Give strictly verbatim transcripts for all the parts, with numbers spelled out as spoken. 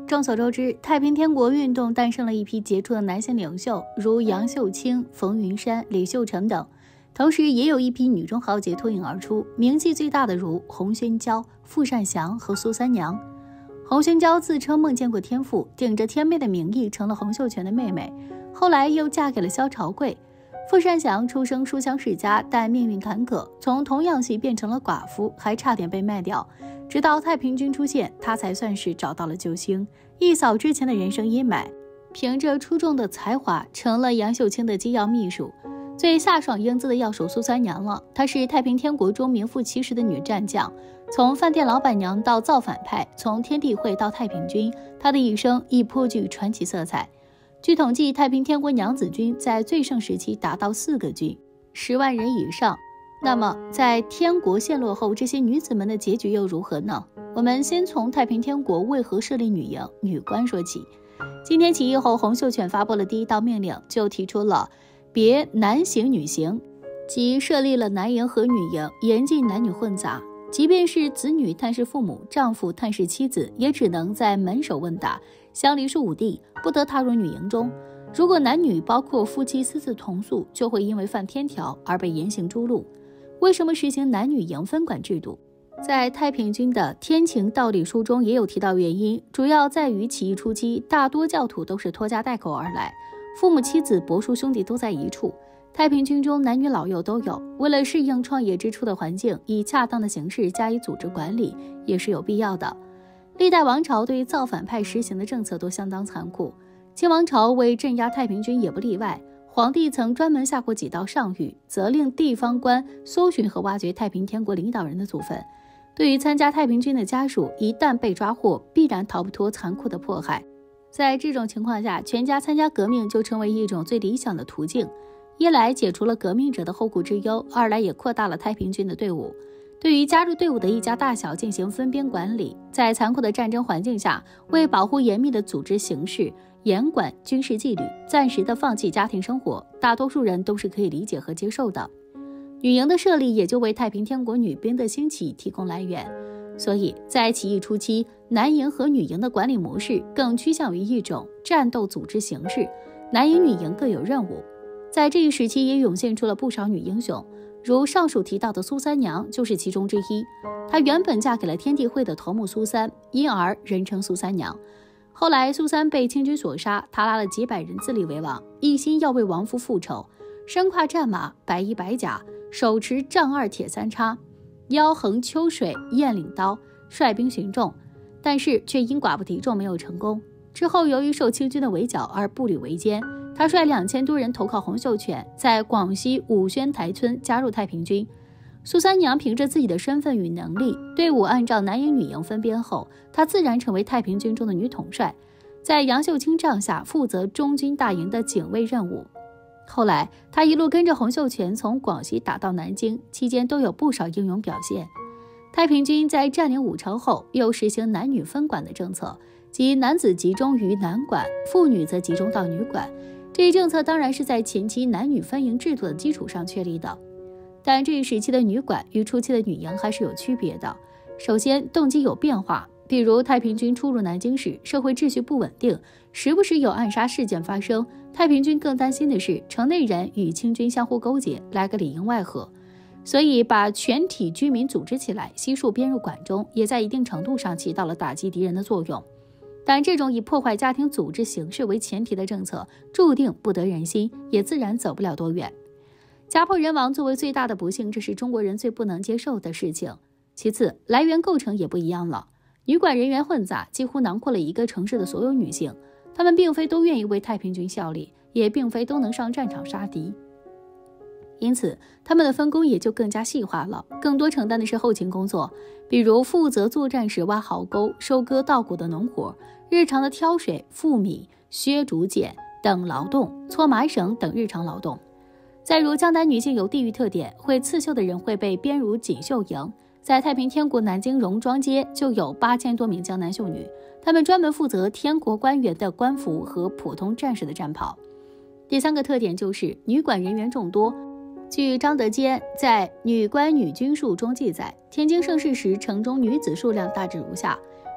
众所周知，太平天国运动诞生了一批杰出的男性领袖，如杨秀清、冯云山、李秀成等，同时也有一批女中豪杰脱颖而出，名气最大的如洪宣娇、傅善祥和苏三娘。洪宣娇自称梦见过天父，顶着天妹的名义成了洪秀全的妹妹，后来又嫁给了萧朝贵。傅善祥出生书香世家，但命运坎坷，从童养媳变成了寡妇，还差点被卖掉。直到太平军出现，他才算是找到了救星，一扫之前的人生阴霾，凭着出众的才华成了杨秀清的机要秘书。最飒爽英姿的要数苏三娘了，她是太平天国中名副其实的女战将，从饭店老板娘到造反派，从天地会到太平军，她的一生亦颇具传奇色彩。据统计，太平天国娘子军在最盛时期达到四个军，十万人以上。那么在天国陷落后，这些女子们的结局又如何呢？我们先从太平天国为何设立女营、女官说起。今天起义后，洪秀全发布了第一道命令，就提出了别男行女行，即设立了男营和女营，严禁男女混杂。即便是子女探视父母，丈夫探视妻子，也只能在门首问答，相离数五地，不得踏入女营中。如果男女包括夫妻私自同宿，就会因为犯天条而被严刑诛戮。为什么实行男女营分管制度？在太平军的《天晴道理书》中也有提到原因，主要在于起义初期，大多教徒都是拖家带口而来，父母妻子伯叔兄弟都在一处，太平军中男女老幼都有。为了适应创业之初的环境，以恰当的形式加以组织管理也是有必要的。历代王朝对造反派实行的政策都相当残酷，清王朝为镇压太平军也不例外。皇帝曾专门下过几道上谕，责令地方官搜寻和挖掘太平天国领导人的祖坟。对于参加太平军的家属，一旦被抓获，必然逃不脱残酷的迫害。在这种情况下，全家参加革命就成为一种最理想的途径，一来解除了革命者的后顾之忧，二来也扩大了太平军的队伍。对于加入队伍的一家大小进行分编管理，在残酷的战争环境下，为保护严密的组织形式，严管军事纪律，暂时的放弃家庭生活，大多数人都是可以理解和接受的。女营的设立也就为太平天国女兵的兴起提供来源。所以在起义初期，男营和女营的管理模式更趋向于一种战斗组织形式，男营女营各有任务。在这一时期也涌现出了不少女英雄，如上述提到的苏三娘就是其中之一。她原本嫁给了天地会的头目苏三，因而人称苏三娘。后来苏三被清军所杀，他拉了几百人自立为王，一心要为亡夫复仇，身跨战马，白衣白甲，手持丈二铁三叉，腰横秋水雁领刀，率兵寻众，但是却因寡不敌众没有成功。之后由于受清军的围剿而步履维艰，他率两千多人投靠洪秀全，在广西武宣台村加入太平军。苏三娘凭着自己的身份与能力，队伍按照男营女营分编后，她自然成为太平军中的女统帅，在杨秀清帐下负责中军大营的警卫任务。后来她一路跟着洪秀全从广西打到南京，期间都有不少英勇表现。太平军在占领武昌后，又实行男女分管的政策，即男子集中于男管，妇女则集中到女管。这一政策当然是在前期男女分营制度的基础上确立的，但这一时期的女管与初期的女营还是有区别的。首先，动机有变化，比如太平军出入南京时，社会秩序不稳定，时不时有暗杀事件发生，太平军更担心的是城内人与清军相互勾结，来个里应外合，所以把全体居民组织起来，悉数编入管中，也在一定程度上起到了打击敌人的作用。但这种以破坏家庭组织形式为前提的政策，注定不得人心，也自然走不了多远。家破人亡作为最大的不幸，这是中国人最不能接受的事情。其次，来源构成也不一样了，女管人员混杂，几乎囊括了一个城市的所有女性，她们并非都愿意为太平军效力，也并非都能上战场杀敌，因此他们的分工也就更加细化了，更多承担的是后勤工作，比如负责作战时挖壕沟、收割稻谷的农活，日常的挑水、覆米、削竹简等劳动，搓麻绳等日常劳动。再如江南女性有地域特点，会刺绣的人会被编入锦绣营，在太平天国南京戎庄街就有八千多名江南秀女，她们专门负责天国官员的官服和普通战士的战袍。第三个特点就是女管人员众多。据张德坚在《女官女军数》中记载，天津盛世时城中女子数量大致如下：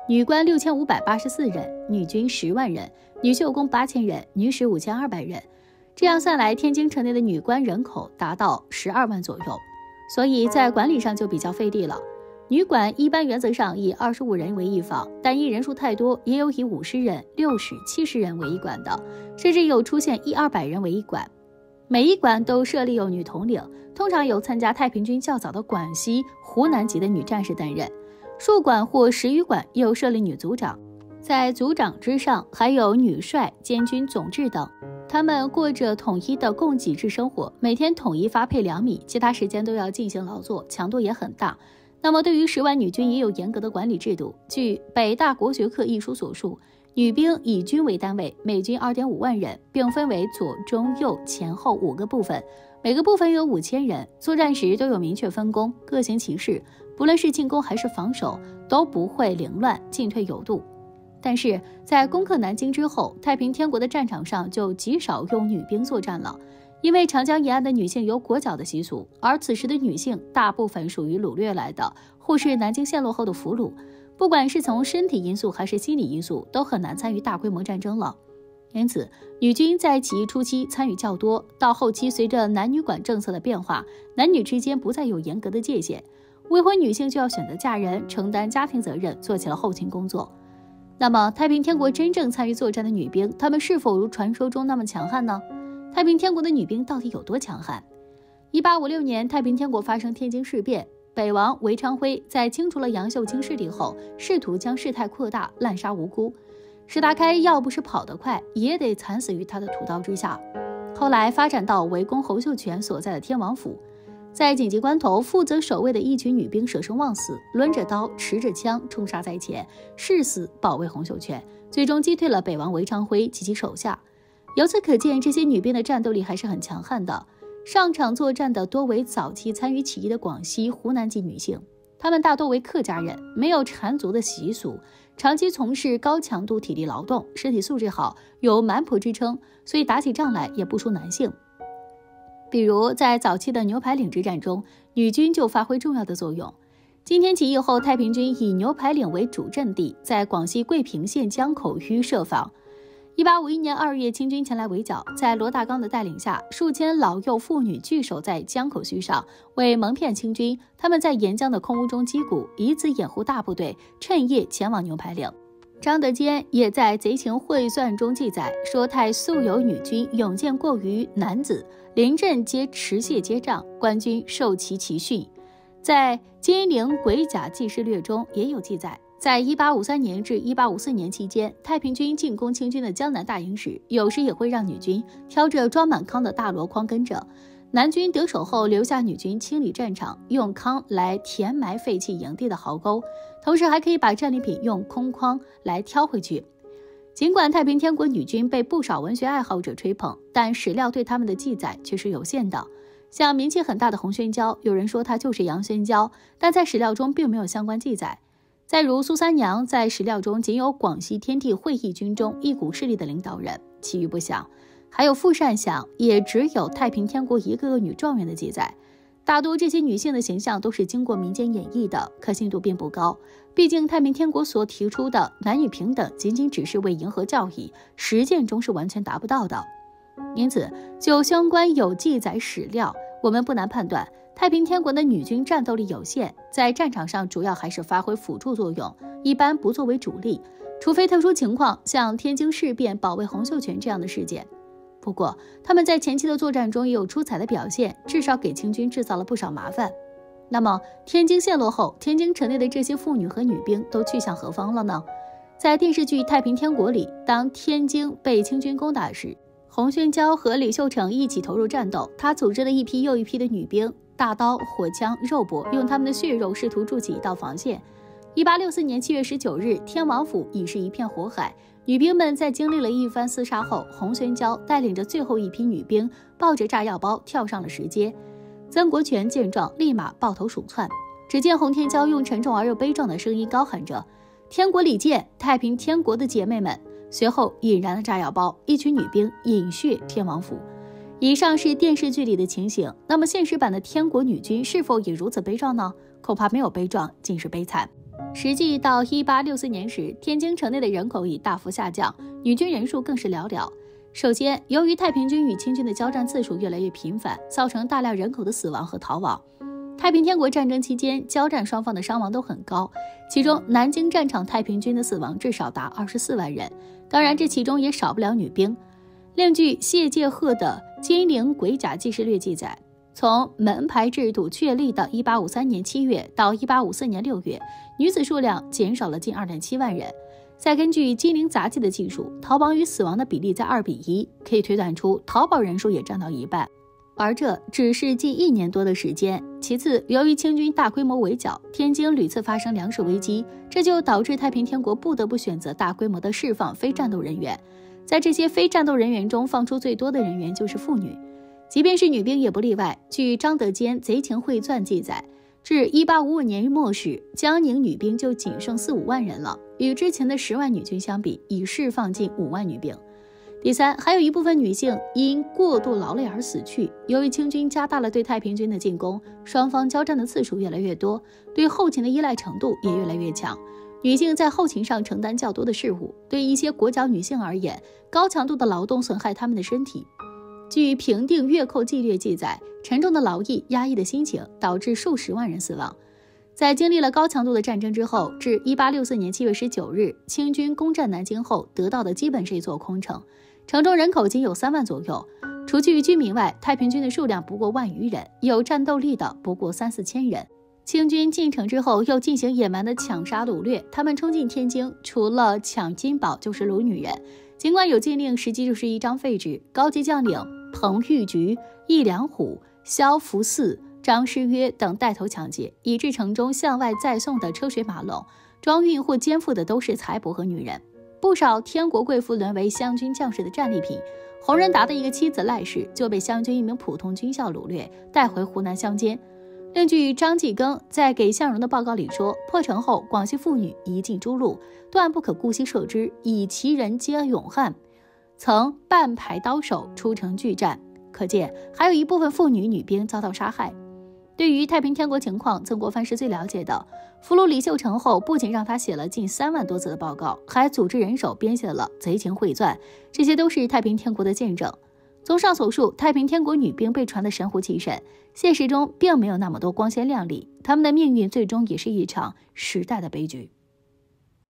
女官六千五百八十四人，女军十万人，女绣工八千人，女史五千二百人。这样算来，天津城内的女官人口达到十二万左右，所以在管理上就比较费力了。女管一般原则上以二十五人为一房，但因人数太多，也有以五十人、六十、七十人为一馆的，甚至有出现一二百人为一馆。每一馆都设立有女统领，通常由参加太平军较早的广西、湖南籍的女战士担任。数馆或十余馆又设立女组长，在组长之上还有女帅、监军总制等。他们过着统一的供给制生活，每天统一发配粮米，其他时间都要进行劳作，强度也很大。那么对于十万女军也有严格的管理制度。据《北大国学课》一书所述，女兵以军为单位，每军 二点五万人，并分为左、中、右、前后五个部分，每个部分有五千人，作战时都有明确分工，各行其事，不论是进攻还是防守都不会凌乱，进退有度。但是在攻克南京之后，太平天国的战场上就极少用女兵作战了，因为长江沿岸的女性有裹脚的习俗，而此时的女性大部分属于掳掠来的，或是南京陷落后的俘虏，不管是从身体因素还是心理因素，都很难参与大规模战争了。因此，女军在起义初期参与较多，到后期随着男女管政策的变化，男女之间不再有严格的界限，未婚女性就要选择嫁人，承担家庭责任，做起了后勤工作。那么，太平天国真正参与作战的女兵，她们是否如传说中那么强悍呢？太平天国的女兵到底有多强悍？一八五六年，太平天国发生天津事变，北王韦昌辉在清除了杨秀清势力后，试图将事态扩大，滥杀无辜。石达开要不是跑得快，也得惨死于他的屠刀之下。后来发展到围攻侯秀全所在的天王府，在紧急关头，负责守卫的一群女兵舍生忘死，抡着刀持着枪冲杀在前，誓死保卫洪秀全，最终击退了北王韦昌辉及其手下。由此可见，这些女兵的战斗力还是很强悍的。上场作战的多为早期参与起义的广西、湖南籍女性，她们大多为客家人，没有缠足的习俗，长期从事高强度体力劳动，身体素质好，有蛮婆之称，所以打起仗来也不输男性。比如在早期的牛排岭之战中，女军就发挥重要的作用。今天起义后，太平军以牛排岭为主阵地，在广西桂平县江口圩设防。一八五一年二月，清军前来围剿，在罗大刚的带领下，数千老幼妇女聚守在江口圩上，为蒙骗清军，他们在沿江的空屋中击鼓，以此掩护大部队趁夜前往牛排岭。张德坚也在贼情会算中记载说，太素有女军勇健过于男子，临阵皆持械接仗，官军受其其训。在金陵鬼甲记事略中也有记载，在一八五三年至一八五四年期间，太平军进攻清军的江南大营时，有时也会让女军挑着装满糠的大箩筐跟着，南军得手后留下女军清理战场，用糠来填埋废弃营地的壕沟，同时还可以把战利品用空筐来挑回去。尽管太平天国女军被不少文学爱好者吹捧，但史料对他们的记载却是有限的。像名气很大的洪宣娇，有人说她就是杨宣娇，但在史料中并没有相关记载。再如苏三娘，在史料中仅有广西天地会义军中一股势力的领导人，其余不详。还有傅善祥，也只有太平天国一个个女状元的记载。大多这些女性的形象都是经过民间演绎的，可信度并不高。毕竟太平天国所提出的男女平等仅仅只是为迎合教义，实践中是完全达不到的。因此，就相关有记载史料，我们不难判断，太平天国的女军战斗力有限，在战场上主要还是发挥辅助作用，一般不作为主力，除非特殊情况，像天津事变保卫洪秀全这样的事件。不过，他们在前期的作战中也有出彩的表现，至少给清军制造了不少麻烦。那么，天津陷落后，天津城内的这些妇女和女兵都去向何方了呢？在电视剧《太平天国》里，当天津被清军攻打时，洪宣娇和李秀成一起投入战斗，他组织了一批又一批的女兵，大刀、火枪、肉搏，用他们的血肉试图筑起一道防线。一八六四年七月十九日，天王府已是一片火海。女兵们在经历了一番厮杀后，洪宣娇带领着最后一批女兵，抱着炸药包跳上了石阶。曾国荃见状，立马抱头鼠窜。只见洪天娇用沉重而又悲壮的声音高喊着：“天国礼见太平天国的姐妹们！”随后引燃了炸药包，一群女兵饮血天王府。以上是电视剧里的情形，那么现实版的天国女军是否也如此悲壮呢？恐怕没有悲壮，尽是悲惨。 实际到一八六四年时，天津城内的人口已大幅下降，女军人数更是寥寥。首先，由于太平军与清军的交战次数越来越频繁，造成大量人口的死亡和逃亡。太平天国战争期间，交战双方的伤亡都很高，其中南京战场太平军的死亡至少达二十四万人，当然这其中也少不了女兵。另据谢介鹤的《金陵鬼甲纪事略》记载，从门牌制度确立的一八五三年七月到一八五四年六月，女子数量减少了近 二点七万人。再根据《金陵杂记》的技术，逃亡与死亡的比例在二比一，可以推断出逃跑人数也占到一半，而这只是近一年多的时间。其次，由于清军大规模围剿，天津屡次发生粮食危机，这就导致太平天国不得不选择大规模的释放非战斗人员。在这些非战斗人员中，放出最多的人员就是妇女，即便是女兵也不例外。据张德坚《贼情会传》记载，至一八五五年末时，江宁女兵就仅剩四五万人了，与之前的十万女军相比，已释放近五万女兵。第三，还有一部分女性因过度劳累而死去。由于清军加大了对太平军的进攻，双方交战的次数越来越多，对后勤的依赖程度也越来越强。女性在后勤上承担较多的事务，对一些国脚女性而言，高强度的劳动损害她们的身体。据平定月寇纪略记载，沉重的劳役、压抑的心情导致数十万人死亡。在经历了高强度的战争之后，至一八六四年七月十九日，清军攻占南京后得到的基本是一座空城，城中人口仅有三万左右，除去居民外，太平军的数量不过万余人，有战斗力的不过三四千人。清军进城之后，又进行野蛮的抢杀掳掠，他们冲进天津，除了抢金宝就是掳女人。尽管有禁令，实际就是一张废纸。高级将领彭玉菊、易良虎、萧福嗣、张师约等带头抢劫，以致城中向外再送的车水马龙，装运或肩负的都是财帛和女人。不少天国贵妇沦为湘军将士的战利品。洪仁达的一个妻子赖氏就被湘军一名普通军校掳掠，带回湖南乡间。另据张继庚在给向荣的报告里说，破城后广西妇女一进诸路，断不可姑息射之，以其人皆勇悍，曾半排刀手出城拒战。可见还有一部分妇女女兵遭到杀害。对于太平天国情况，曾国藩是最了解的。俘虏李秀成后，不仅让他写了近三万多字的报告，还组织人手编写了《贼情会传》，这些都是太平天国的见证。综上所述，太平天国女兵被传得神乎其神，现实中并没有那么多光鲜亮丽，她们的命运最终也是一场时代的悲剧。